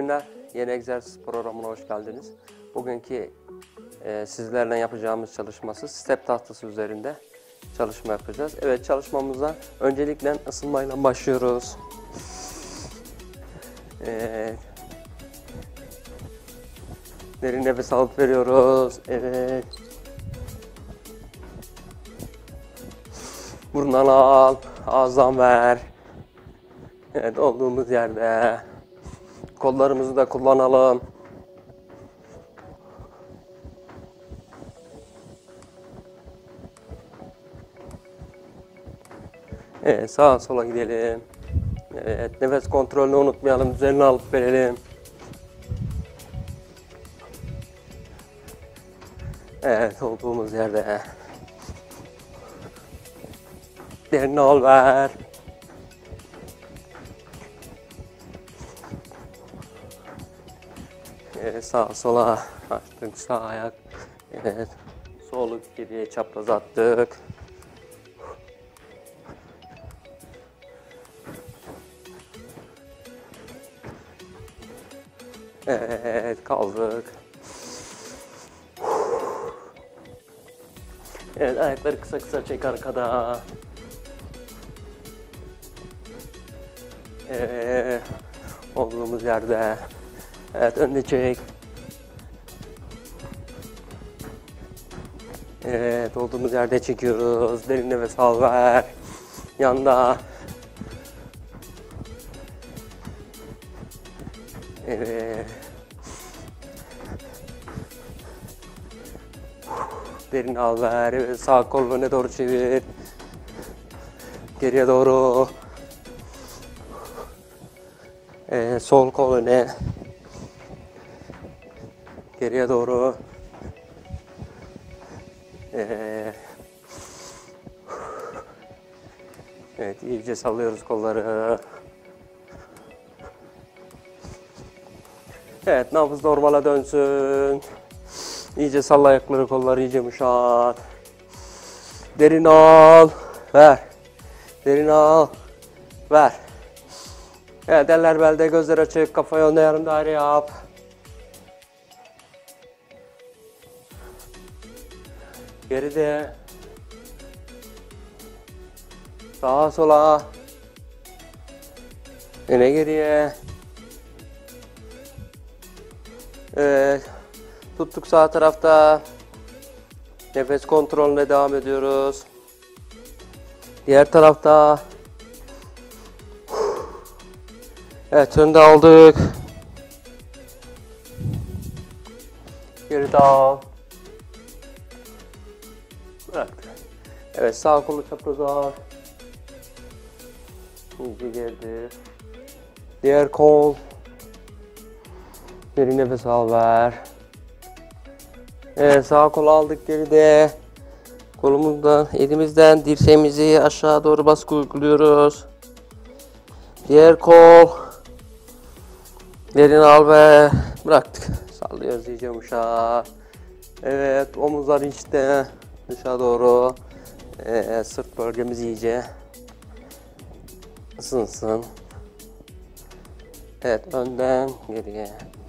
günler. Yeni egzersiz programına hoş geldiniz. Bugünkü sizlerle yapacağımız çalışması step tahtası üzerinde çalışma yapacağız. Evet, çalışmamıza öncelikle ısınmayla başlıyoruz. Derin nefes alıp veriyoruz. Evet. Burundan al, ağızdan ver. Evet, olduğumuz yerde. Kollarımızı da kullanalım. Evet, sağa sola gidelim. Evet, nefes kontrolünü unutmayalım. Düzenini alıp verelim. Evet, olduğumuz yerde. Derin al ver. Evet, sağa sola açtık, sağ ayak. Evet, solu geriye çapraz attık. Evet, kaldık. Evet, ayakları kısa kısa çek arkada. Evet, olduğumuz yerde. Evet, önde çek. Evet, olduğumuz yerde çekiyoruz. Derin nefes al ver. Yanda. Evet. Derin al ver. Evet, sağ kolunu öne doğru çevir. Geriye doğru. Sol kol öne. Geriye doğru. Evet, iyice sallıyoruz kolları. Evet, nabız normale dönsün. İyice salla ayakları, kolları iyice yumuşat. Derin al, ver. Derin al, ver. Evet, eller belde, gözler açık, kafa yönde yarım daire yap. Geride. Sağa sola. Öne geriye. Evet. Tuttuk sağ tarafta. Nefes kontrolüne devam ediyoruz. Diğer tarafta. Evet, önde aldık. Geride al. Bıraktık. Evet, sağ kolu çapraza al. İyice gerdi. Diğer kol. Derin nefes al ver. Evet, sağ kolu aldık geride. Kolumuzdan, elimizden dirseğimizi aşağı doğru baskı uyguluyoruz. Diğer kol. Derin al ve bıraktık. Sallıyoruz iyice yumuşak. Evet, omuzlar içte dışa doğru. Sırt bölgemiz iyice ısınsın. Evet, önden geriye.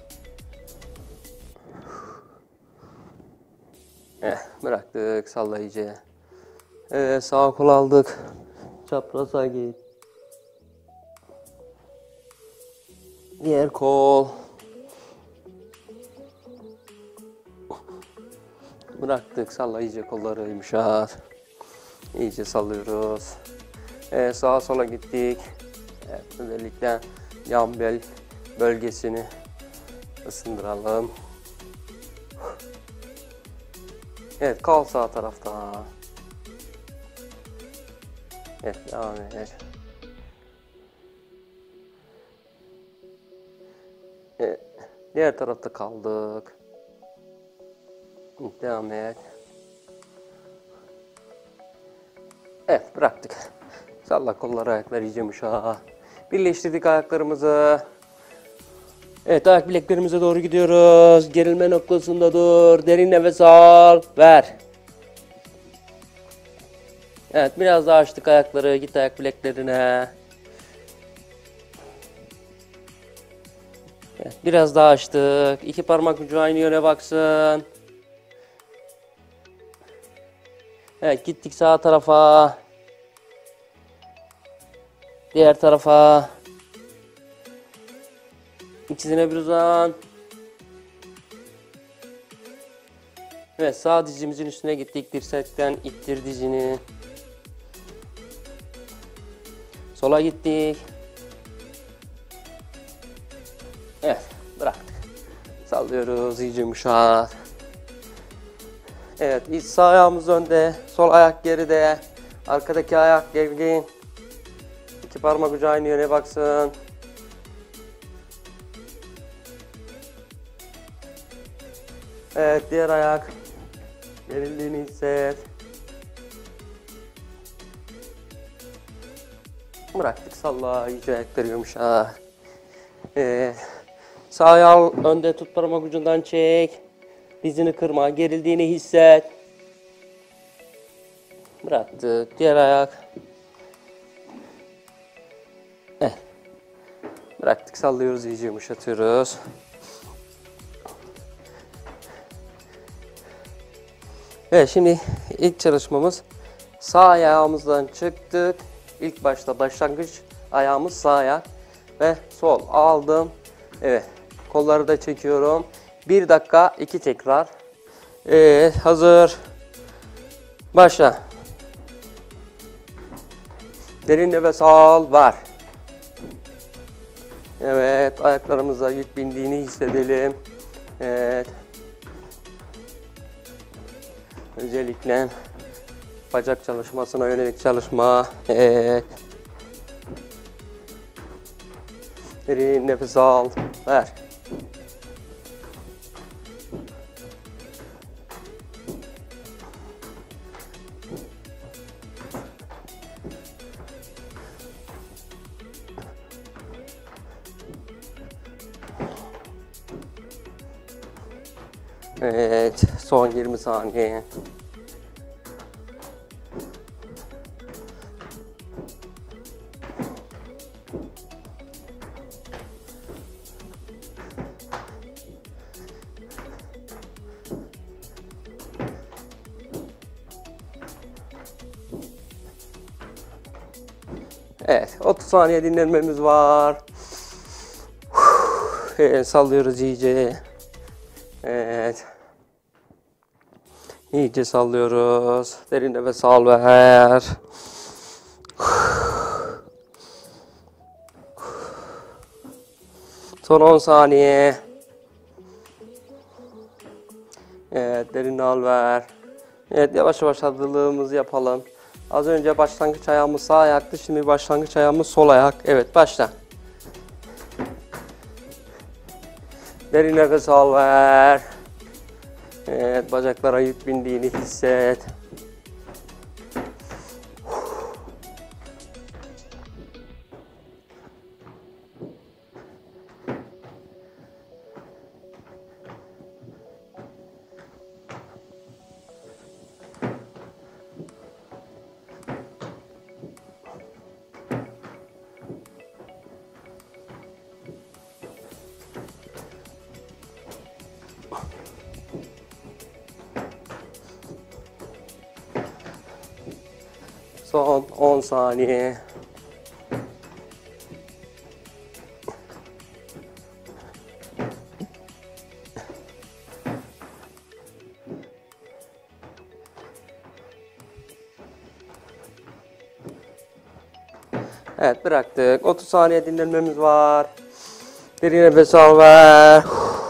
Bıraktık, salla iyice. Evet, sağ kol aldık. Çapraza git. Diğer kol. Bıraktık, salla iyice kolları yumuşat. İyice sallıyoruz. Sağa sola gittik. Evet, özellikle yan bel bölgesini ısındıralım. Evet, kal sağ tarafta. Evet, devam et. Evet, diğer tarafta kaldık. Devam et. Evet, bıraktık. Salla kolları, ayakları iyice yumuşak. Birleştirdik ayaklarımızı. Evet, ayak bileklerimize doğru gidiyoruz. Gerilme noktasında dur. Derin nefes al. Ver. Evet, biraz daha açtık ayakları. Git ayak bileklerine. Evet, biraz daha açtık. İki parmak ucu aynı yöne baksın. Evet, gittik sağ tarafa. Diğer tarafa. İkisine bir uzan. Evet, sağ dizimizin üstüne gittik. Dirsekten ittir dizini. Sola gittik. Evet, bıraktık. Sallıyoruz iyice yumuşak. Evet, sağ ayağımız önde, sol ayak geride. Arkadaki ayak gergin. İki parmak ucu aynı yöne baksın. Evet, diğer ayak. Gerildiğini hisset. Bıraktık, salla iyice ayakları yumuşak. Sağ ayağı önde tut, parmak ucundan çek. Dizini kırma, gerildiğini hisset. Bıraktık, diğer ayak. Bıraktık, sallıyoruz, iyice yumuşatıyoruz. Evet, şimdi ilk çalışmamız sağ ayağımızdan çıktık. İlk başta başlangıç ayağımız sağ ayak ve sol aldım. Evet, kolları da çekiyorum. 1 dakika 2 tekrar. Evet, hazır. Başla. Derin nefes al, ver. Evet, ayaklarımıza yük bindiğini hissedelim. Evet. Özellikle bacak çalışmasına yönelik çalışma. Evet. Derin nefes al, ver. Evet, son 20 saniye. Evet, 30 saniye dinlenmemiz var. Evet, sallıyoruz iyice. Evet. İyice sallıyoruz. Derin nefes al, ver. Son 10 saniye. Evet, derin al, ver. Evet, yavaş yavaş hazırlığımızı yapalım. Az önce başlangıç ayağımız sağ ayaktı. Şimdi başlangıç ayağımız sol ayak. Evet, başla. Derin nefes al, ver. Evet, bacaklara yük bindiğini hisset. Son 10 saniye. Evet, bıraktık. 30 saniye dinlenmemiz var. Derin nefes al, ver.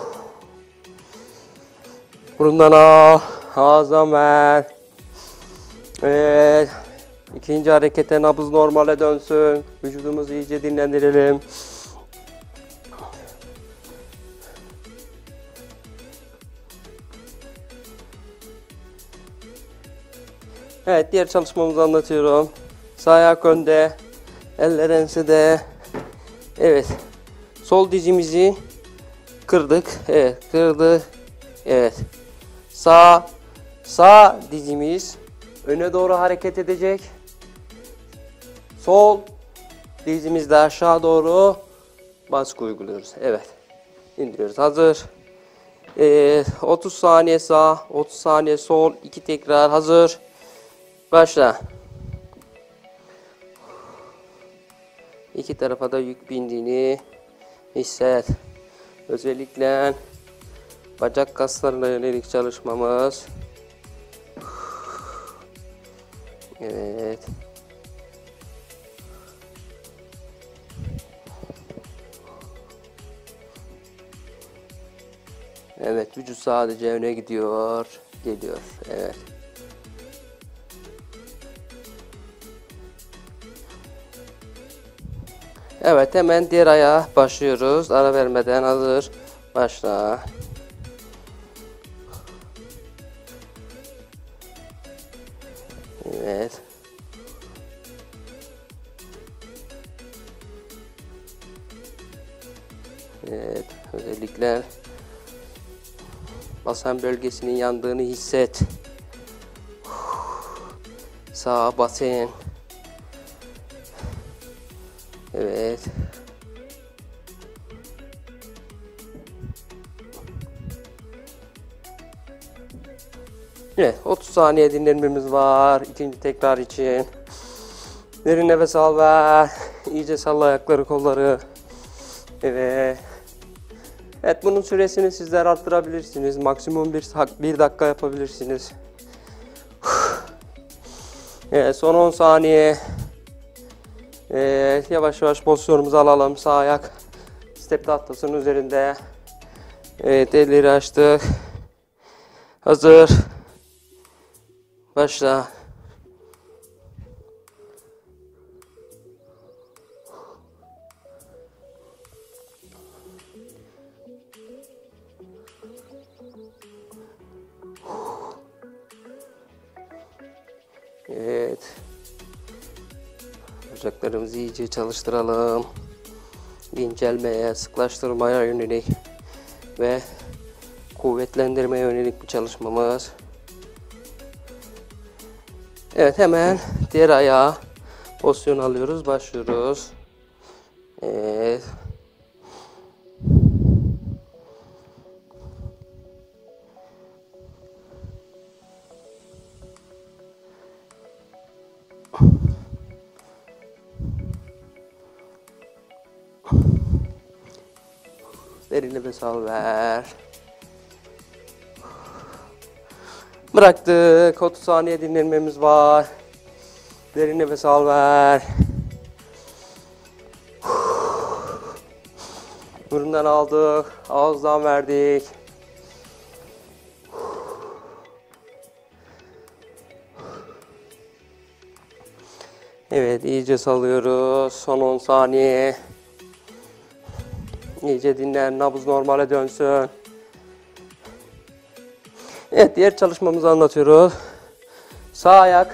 Burundan al. Ağızdan ver. Evet. İkinci harekete nabız normale dönsün. Vücudumuzu iyice dinlendirelim. Evet, diğer çalışmamızı anlatıyorum. Sağ ayak önde. Eller ensede. Evet. Sol dizimizi kırdık. Evet, kırdık. Evet. Sağ dizimiz öne doğru hareket edecek. Sol dizimiz de aşağı doğru baskı uyguluyoruz. Evet. indiriyoruz. Hazır. 30 saniye sağ, 30 saniye sol, 2 tekrar. Hazır. Başla. İki tarafa da yük bindiğini hisset. Özellikle bacak kaslarına yönelik çalışmamız. Evet. Evet, vücut sadece öne gidiyor, geliyor. Evet. Evet, hemen diğer ayağa başlıyoruz. Ara vermeden. Hazır. Başla. Evet. Evet, özellikle basen bölgesinin yandığını hisset. Sağ basen. Evet. Evet, 30 saniye dinlenmemiz var. İkinci tekrar için. Derin nefes al, ver. İyice salla ayakları, kolları. Evet. Evet, bunun süresini sizler arttırabilirsiniz. Maksimum bir dakika yapabilirsiniz. Evet, son 10 saniye. Evet, yavaş yavaş pozisyonumuzu alalım. Sağ ayak step tahtasının üzerinde. Evet, elleri açtık. Hazır. Başla. Evet. Bacaklarımızı iyice çalıştıralım. İncelmeye, sıklaştırmaya yönelik ve kuvvetlendirmeye yönelik bir çalışmamız. Evet, hemen diğer ayağa pozisyon alıyoruz. Başlıyoruz. Evet. Derin nefes al, ver. Bıraktık. 30 saniye dinlenmemiz var. Derin nefes al, ver. Burundan aldık. Ağızdan verdik. Evet, iyice salıyoruz. Son 10 saniye. İyice dinlen. Nabız normale dönsün. Evet, diğer çalışmamızı anlatıyoruz. Sağ ayak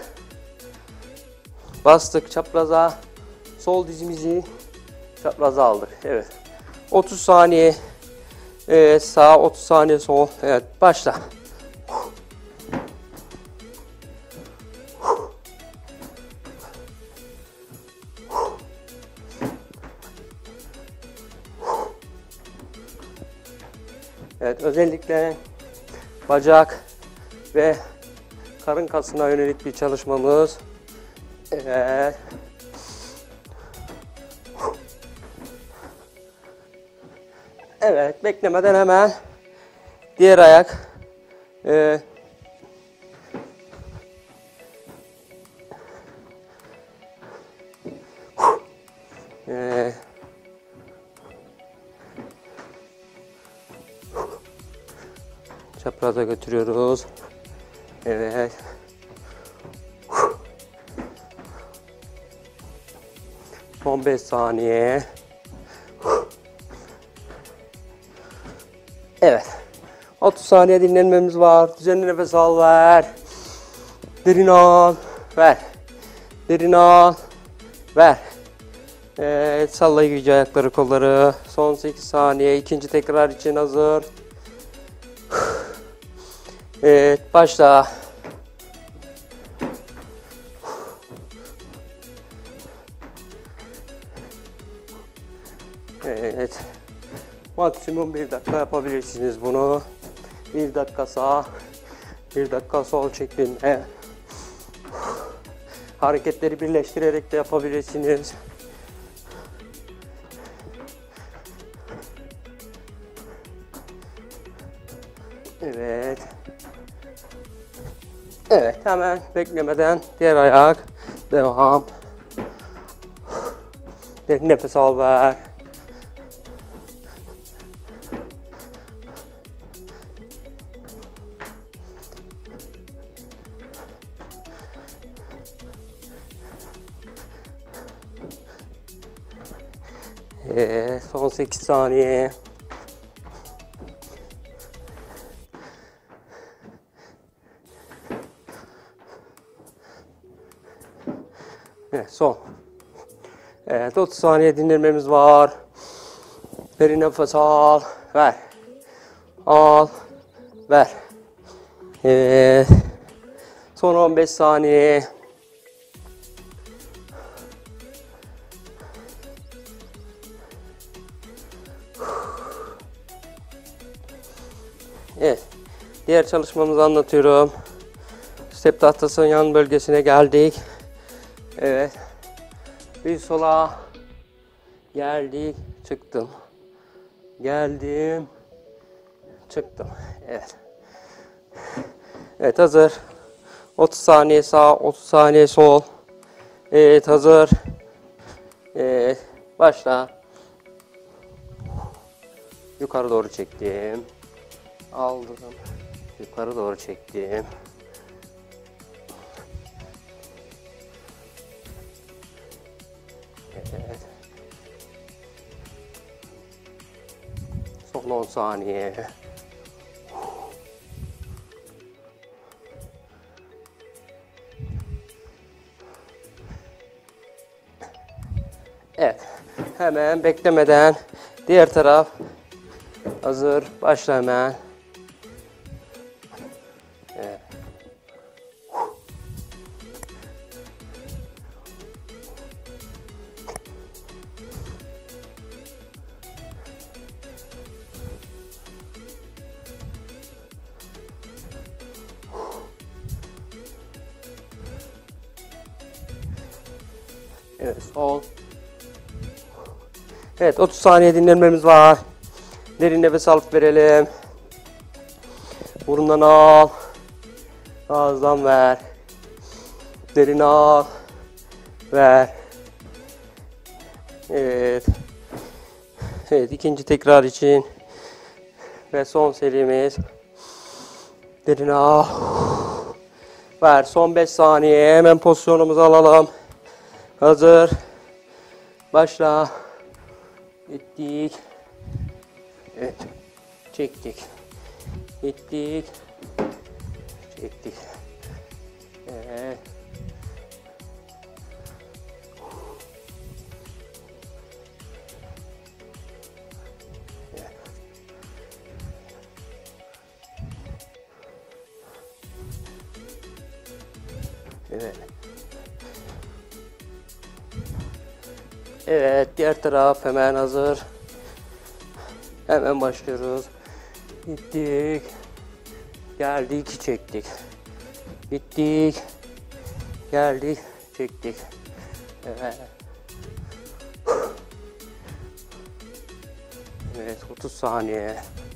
bastık çapraza. Sol dizimizi çapraza aldık. Evet. 30 saniye sağ, 30 saniye sol. Evet, başla. Evet, özellikle bacak ve karın kasına yönelik bir çalışmamız. Evet. Evet, beklemeden hemen diğer ayak. Çapraza götürüyoruz. Evet. Son 5 saniye. Evet. 30 saniye dinlenmemiz var. Düzenli nefes al, ver. Derin al, ver. Derin al, ver. Evet, salla iyice ayakları, kolları. Son 8 saniye. İkinci tekrar için hazır. Evet, başla. Evet. Maksimum 1 dakika yapabilirsiniz bunu. 1 dakika sağ, 1 dakika sol şeklinde. Hareketleri birleştirerek de yapabilirsiniz. Evet. Evet, hemen beklemeden diğer ayak. Devam. Derin nefes al, ver. Son 8 saniye. Evet, son. Evet, 30 saniye dinlenmemiz var. Derin nefes al, ver. Al, ver. Evet. Son 15 saniye. Evet. Diğer çalışmamızı anlatıyorum. Step tahtasının yan bölgesine geldik. Evet. Bir sola geldik, çıktım. Geldim, çıktım. Evet. Evet, hazır. 30 saniye sağ, 30 saniye sol. Evet, hazır. Evet, başla. Yukarı doğru çektim. Aldım. Yukarı doğru çektim. Evet. Son 10 saniye. Evet. Hemen beklemeden diğer taraf. Hazır. Başla hemen. Evet. Evet, sol. Evet, 30 saniye dinlenmemiz var. Derin nefes alıp verelim. Burundan al. Ağızdan ver. Derin al. Ver. Evet. Evet, ikinci tekrar için. Ve son serimiz. Derin al. Ver. Son 5 saniye. Hemen pozisyonumuzu alalım. Hazır. Başla. Gittik. Evet. Çektik. Gittik. Çektik. Evet. Evet. Evet, diğer taraf hemen hazır. Hemen başlıyoruz. Gittik. Geldik, çektik. Gittik. Geldik, çektik. Evet. Evet, 30 saniye.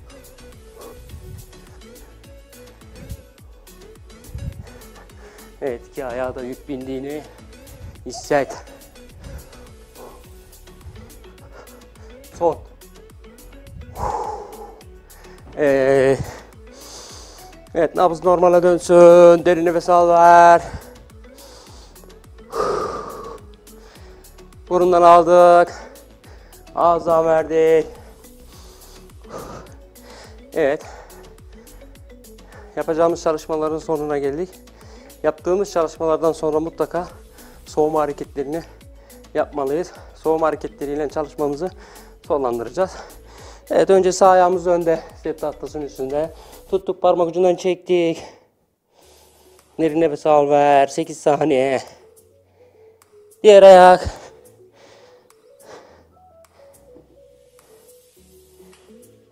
Evet, iki ayağa da yük bindiğini hisset. Son. Evet, nabız normale dönsün. Derin nefes al, ver. Burundan aldık. Ağızdan verdik. Evet. Yapacağımız çalışmaların sonuna geldik. Yaptığımız çalışmalardan sonra mutlaka soğuma hareketlerini yapmalıyız. Soğuma hareketleriyle çalışmamızı sonlandıracağız. Evet, önce sağ ayağımız önde. Step tahtasının üstünde. Tuttuk, parmak ucundan çektik. Derin nefes al, ver. 8 saniye. Diğer ayak.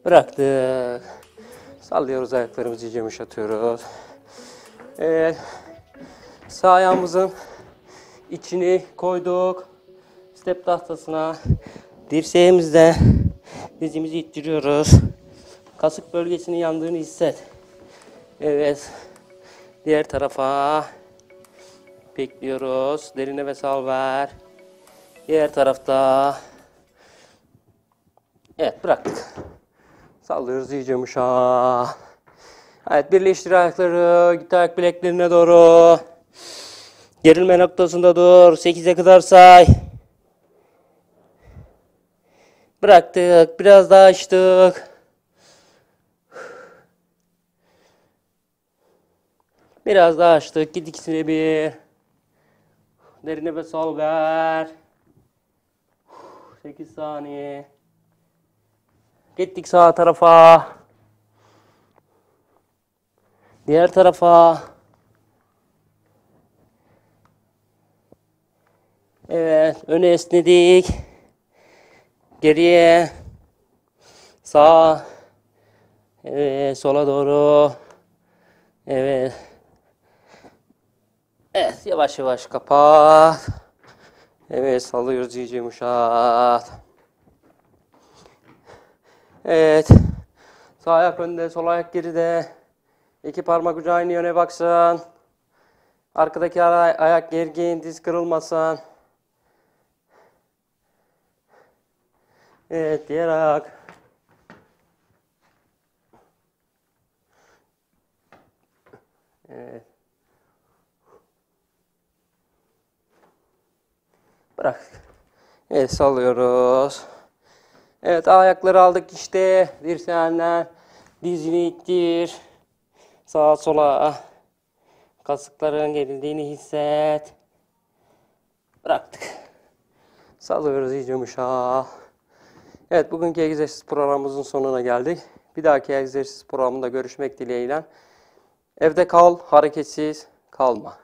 Bıraktık. Sallıyoruz, ayaklarımızı iyice yumuşatıyoruz. Evet. Sağ ayağımızın içini koyduk. Step tahtasına. Dirseğimizle dizimizi ittiriyoruz. Kasık bölgesinin yandığını hisset. Evet. Diğer tarafa. Bekliyoruz. Derin nefes al ver. Diğer tarafta. Evet, bıraktık. Sallıyoruz iyice yumuşa. Evet, birleştir ayakları. Git ayak bileklerine doğru. Gerilme noktasında dur. 8'e kadar say. Bıraktık. Biraz daha açtık. Biraz daha açtık. Git ikisini bir. Derin nefes al ver. 8 saniye. Gittik sağ tarafa. Diğer tarafa. Evet. Öne esnedik. Geriye. Sağa. Evet. Sola doğru. Evet. Evet. Yavaş yavaş kapat. Evet. Sallıyoruz iyice yumuşat. Evet. Sağ ayak önde. Sol ayak geride. İki parmak ucu aynı yöne baksın. Arkadaki ayak gergin. Diz kırılmasın. Evet. Diğer ayak. Evet. Bırak. Evet, sallıyoruz. Evet, ayakları aldık işte. Dirseğinden dizini ittir. Sağa sola. Kasıkların gerildiğini hisset. Bıraktık. Sallıyoruz iyice yumuşa. Evet, bugünkü egzersiz programımızın sonuna geldik. Bir dahaki egzersiz programında görüşmek dileğiyle. Evde kal, hareketsiz kalma.